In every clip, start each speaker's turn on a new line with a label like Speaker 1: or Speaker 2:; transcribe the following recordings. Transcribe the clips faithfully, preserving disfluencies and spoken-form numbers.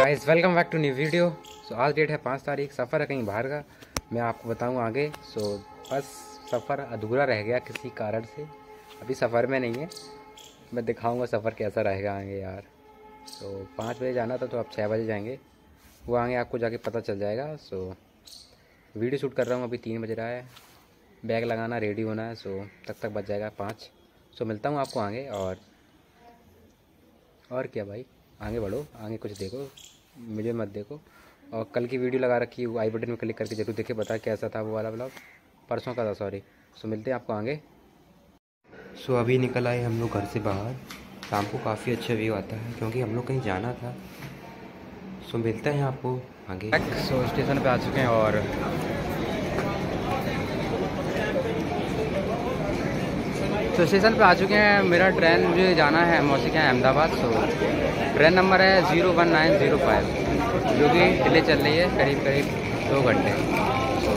Speaker 1: Guys welcome back to new video. So आज date है पाँच तारीख। सफ़र है कहीं बाहर का, मैं आपको बताऊं आगे। सो so, बस सफ़र अधूरा रह गया किसी कारण से, अभी सफ़र में नहीं है। मैं दिखाऊंगा सफ़र कैसा रहेगा आगे यार। तो so, पाँच बजे जाना था तो अब छः बजे जाएंगे, वो आगे आपको जाके पता चल जाएगा। सो so, वीडियो शूट कर रहा हूँ, अभी तीन बज रहा है, बैग लगाना रेडी होना है। सो so, तक तक बच जाएगा पाँच। सो so, मिलता हूँ आपको आगे। और और क्या भाई, आगे बढ़ो, आगे कुछ देखो, मुझे मत देखो। और कल की वीडियो लगा रखी है, वो आई बटन में क्लिक करके जरूर देखे, बता कैसा था वो वाला ब्लॉग, परसों का था सॉरी। सो मिलते हैं आपको आगे। सो अभी निकल आए हम लोग घर से बाहर। शाम को काफ़ी अच्छा व्यू आता है क्योंकि हम लोग कहीं जाना था। सो मिलते हैं आपको आगे। सो स्टेशन पे आ चुके हैं और तो स्टेशन पे आ चुके हैं। मेरा ट्रेन मुझे जाना है मौसी के यहाँ अहमदाबाद। सो ट्रेन नंबर है zero one nine zero five, जो कि डिले चल रही है करीब करीब दो घंटे। तो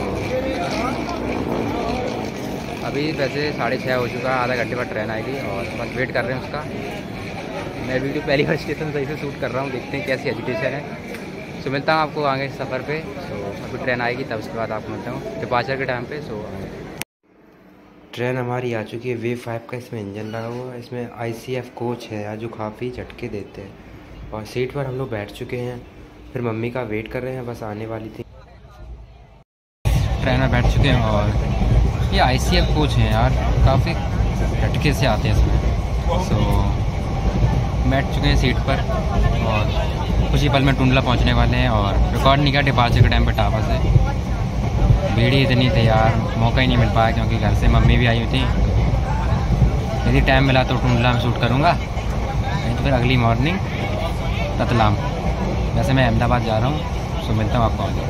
Speaker 1: अभी वैसे साढ़े छः हो चुका है, आधा घंटे बाद ट्रेन आएगी और बस वेट कर रहे हैं उसका। मैं वीडियो पहली बार स्टेशन सही से शूट कर रहा हूँ, देखते हैं कैसी एजुटेशन है। सो मिलता हूँ आपको आगे सफ़र पे। सो अभी ट्रेन आएगी तब उसके बाद आपको मिलता हूँ डिपार्चर के टाइम पे। सो ट्रेन हमारी आ चुकी है, वे फाइव का इसमें इंजन लगा हुआ है। इसमें आई सी एफ कोच है यार, जो काफ़ी झटके देते हैं। और सीट पर हम लोग बैठ चुके हैं, फिर मम्मी का वेट कर रहे हैं, बस आने वाली थी। ट्रेन में बैठ चुके हैं और ये आई सी एफ कोच है यार, काफ़ी झटके से आते हैं इसमें। सो बैठ चुके हैं सीट पर और कुछ ही पल में टुंडला पहुँचने वाले हैं। और रिकॉर्ड नहीं किया डिपार्चर के टाइम पर टावा से, भीड़ ही इतनी थी यार, मौका ही नहीं मिल पाया क्योंकि घर से मम्मी भी आई हुई थी। यदि टाइम मिला तो टुंडला में शूट करूँगा, नहीं तो फिर अगली मॉर्निंग रतलाम। वैसे मैं अहमदाबाद जा रहा हूँ। सो मिलता हूँ आपको आगे।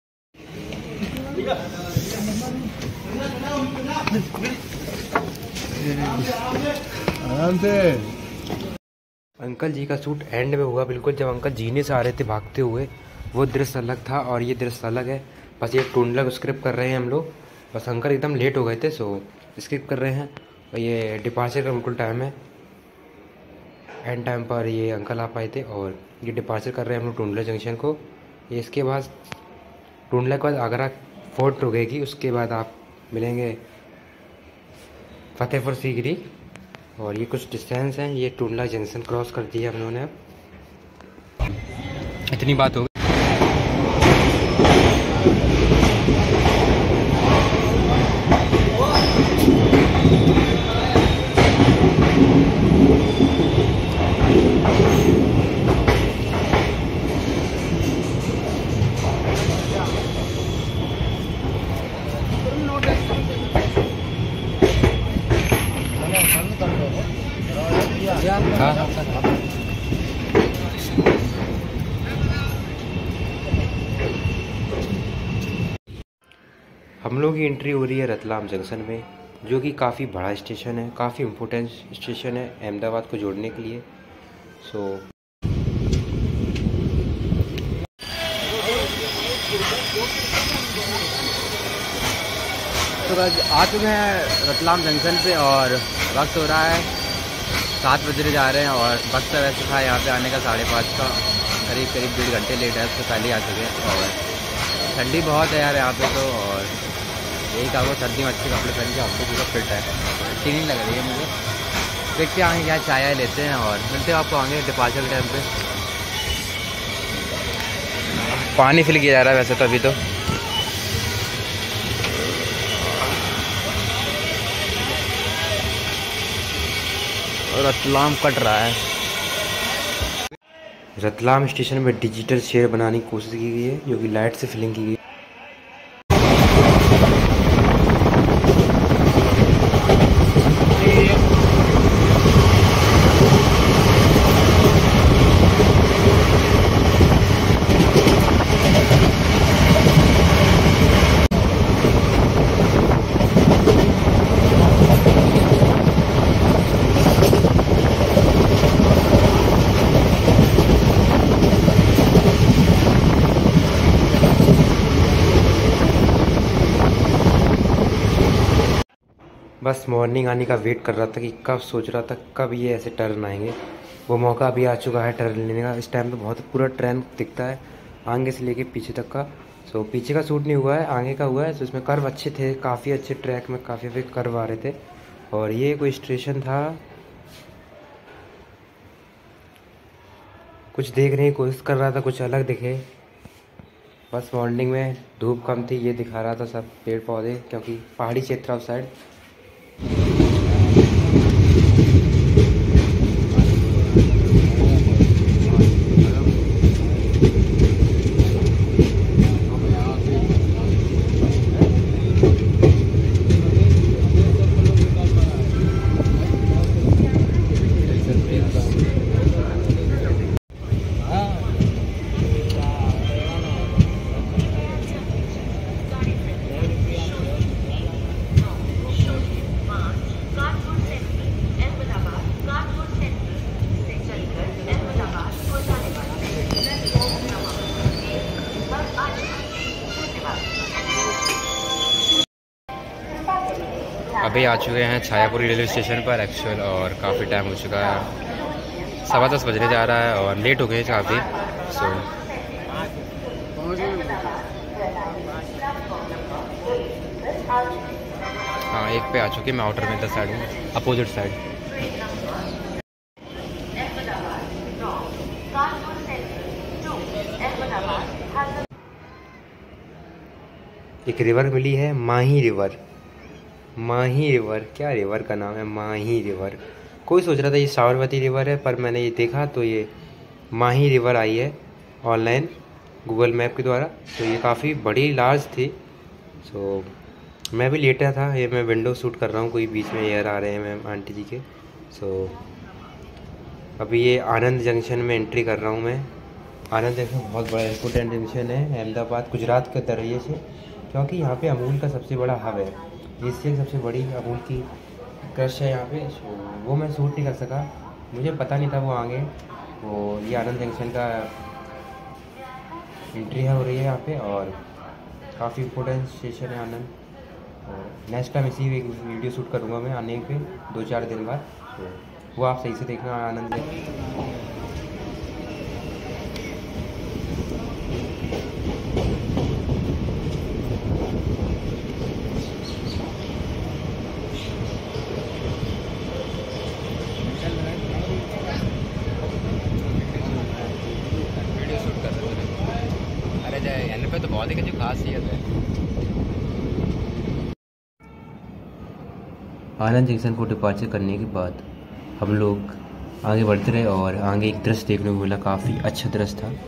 Speaker 2: आराम से।
Speaker 1: अंकल जी का शूट एंड में हुआ बिल्कुल, जब अंकल जीने से आ रहे थे भागते हुए, वो दृश्य अलग था और ये दृश्य अलग है। बस ये टुंडला को स्क्रिप्ट कर रहे हैं हम लोग, बस अंकल एकदम लेट हो गए थे सो स्क्रिप्ट कर रहे हैं। और ये डिपार्चर का बिल्कुल टाइम है, एंड टाइम पर ये अंकल आ पाए थे और ये डिपार्चर कर रहे हैं हम लोग टुंडला जंक्शन को। ये इसके बाद टुंडला के बाद आगरा फोर्ट रुकेगी, उसके बाद आप मिलेंगे फतेहपुर सीकरी। और ये कुछ डिस्टेंस है, ये टुंडला जंक्शन क्रॉस कर दिया हम लोगों ने। अब इतनी बात हो गई। हम लोग की एंट्री हो रही है रतलाम जंक्शन में, जो कि काफ़ी बड़ा स्टेशन है, काफ़ी इम्पोर्टेंट स्टेशन है अहमदाबाद को जोड़ने के लिए। सो तो आ चुके हैं रतलाम जंक्शन पे और वक्त हो रहा है सात बजने जा रहे हैं। और वक्त वैसे था यहाँ पे आने का साढ़े पाँच का, करीब करीब डेढ़ घंटे लेट है, उससे पहले आ चुके हैं। और ठंडी बहुत है यार यहाँ पे तो, और यही कहा वो सर्दी में अच्छे कपड़े पहन के आपको पूरा फिट है, अच्छी नहीं लग रही है मुझे। देखते हैं आगे क्या चाय लेते हैं और मिलते हैं आपको आगे डिपार्चर के टाइम पे। पानी फिल किया जा रहा है वैसे तो अभी तो। रतलाम कट रहा है। रतलाम स्टेशन में डिजिटल शेयर बनाने की कोशिश की गई है, जो कि लाइट से फिलिंग की गई है। बस मॉर्निंग आने का वेट कर रहा था कि कब, सोच रहा था कब ये ऐसे टर्न आएंगे। वो मौका अभी आ चुका है टर्न लेने का। इस टाइम पे बहुत पूरा ट्रेन दिखता है आगे से लेके पीछे तक का। सो पीछे का शूट नहीं हुआ है, आगे का हुआ है। सो इसमें कर्व अच्छे थे, काफ़ी अच्छे ट्रैक में काफ़ी अच्छे कर्व आ रहे थे। और ये कोई स्टेशन था, कुछ देखने की कोशिश कर रहा था, कुछ अलग दिखे। बस मॉर्निंग में धूप कम थी, ये दिखा रहा था सब पेड़ पौधे, क्योंकि पहाड़ी क्षेत्र उस साइड। अभी आ चुके हैं छायापुरी रेलवे स्टेशन पर एक्चुअल, और काफ़ी टाइम हो चुका है, सवा दस बजने जा रहा है और लेट हो गए काफ़ी। सो हाँ, एक पे आ चुके मैं आउटर में, इधर साइड में अपोजिट साइड। एक रिवर मिली है, माही रिवर। माही रिवर, क्या रिवर का नाम है, माही रिवर। कोई सोच रहा था ये साबरमती रिवर है, पर मैंने ये देखा तो ये माही रिवर आई है ऑनलाइन गूगल मैप के द्वारा। तो ये काफ़ी बड़ी लार्ज थी। सो मैं भी लेटा था, ये मैं विंडो शूट कर रहा हूँ, कोई बीच में एयर आ रहे हैं मैम आंटी जी के। सो अभी ये आनंद जंक्शन में एंट्री कर रहा हूँ मैं। आनंद जंक्शन बहुत बड़ा इम्पोर्टेंट जंक्शन है अहमदाबाद गुजरात के दरिए से, क्योंकि यहाँ पे अमूल का सबसे बड़ा हब है। एशिया की सबसे बड़ी अमूल की क्रश है यहाँ पे। वो मैं शूट नहीं कर सका, मुझे पता नहीं था वो आगे। वो ये आनंद जंक्शन का एंट्री है हो रही है यहाँ पे, और काफ़ी इम्पोर्टेंट स्टेशन है आनंद। और नेक्स्ट टाइम इसी एक वीडियो शूट करूँगा मैं आने पे दो चार दिन बाद। तो वो आप सही से देखना आनंद जंक्शन। एन पे तो बहुत ही जो खासियत है। आनंद जंक्शन को डिपार्चर करने के बाद हम लोग आगे बढ़ते रहे, और आगे एक दृश्य देखने को मिला, काफ़ी अच्छा दृश्य था।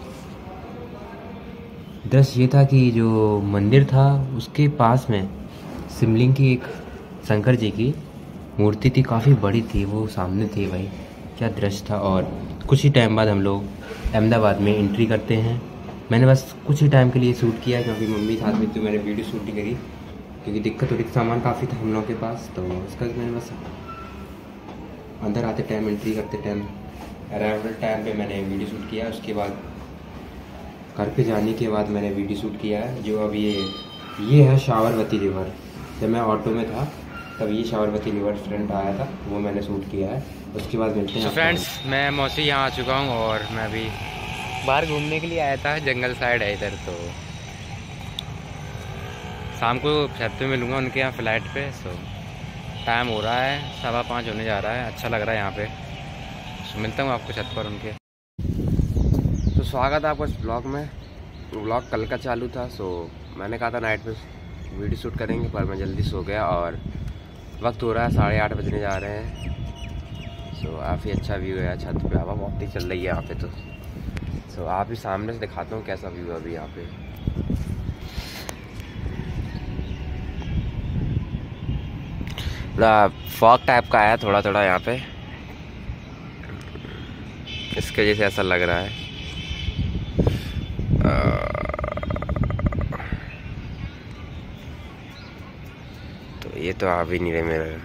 Speaker 1: दृश्य ये था कि जो मंदिर था उसके पास में शिवलिंग की एक शंकर जी की मूर्ति थी, काफ़ी बड़ी थी, वो सामने थी। भाई क्या दृश्य था। और कुछ ही टाइम बाद हम लोग अहमदाबाद में एंट्री करते हैं। मैंने बस कुछ ही टाइम के लिए शूट किया, क्योंकि मम्मी साथ में, तो मैंने वीडियो शूट नहीं करी, क्योंकि दिक्कत हो रही थी, सामान काफ़ी था हम लोगों के पास। तो उसका मैंने बस अंदर आते टाइम, एंट्री करते टाइम, अराइवल टाइम पे मैंने वीडियो शूट किया। उसके बाद घर पे जाने के बाद मैंने वीडियो शूट किया है। जो अब ये ये है साबरमती रिवर। जब मैं ऑटो में था तब ये साबरमती रिवर फ्रंट आया था, वो मैंने शूट किया है। उसके बाद मिलते हैं। फ्रेंड्स, मैं मौसी यहाँ आ चुका हूँ, और मैं अभी बाहर घूमने के लिए आया था, जंगल साइड है इधर। तो शाम को छत पे मिलूँगा उनके यहाँ फ्लाइट पे। सो टाइम हो रहा है, सवा पाँच होने जा रहा है, अच्छा लग रहा है यहाँ पे। सो मिलता हूँ आपको छत पर उनके। तो स्वागत है आपको इस ब्लॉग में। ब्लॉग कल का चालू था, सो मैंने कहा था नाइट में वीडियो शूट करेंगे, पर मैं जल्दी सो गया, और वक्त हो रहा है साढ़े आठ बजने जा रहे हैं। सो काफ़ी अच्छा व्यू है छत पे, हवा बहुत ही चल रही है यहाँ पे। तो सो आप भी सामने से दिखाता हूँ कैसा व्यू है अभी यहाँ पे। थोड़ा फॉग टाइप का है थोड़ा थोड़ा यहाँ पे, इसके वजह से ऐसा लग रहा है। तो ये तो आ भी नहीं रहे मेरे।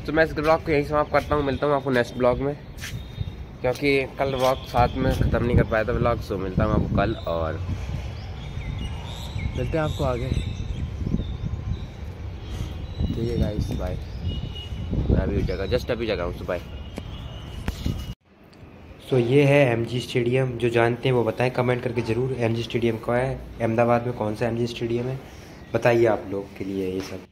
Speaker 3: तो मैं इस ब्लॉग को यहीं समाप्त करता हूँ। मिलता हूँ आपको नेक्स्ट ब्लॉग में, क्योंकि कल ब्लॉग साथ में ख़त्म नहीं कर पाया था ब्लॉग। सो मिलता हूँ आपको कल और मिलते हैं आपको आगे। ठीक है गाइस, बाय। मैं अभी जगह जस्ट अभी जगह हूँ, सो बाय।
Speaker 1: सो so, ये है एमजी स्टेडियम। जो जानते हैं वो बताएं कमेंट करके ज़रूर। एमजी स्टेडियम का है अहमदाबाद में, कौन सा एमजी स्टेडियम है बताइए आप लोग के लिए ये सब।